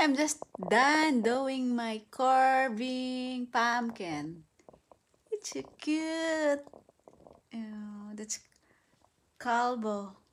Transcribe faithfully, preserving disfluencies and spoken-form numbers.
I'm just done doing my carving pumpkin. It's so cute. Oh, that's Calvo.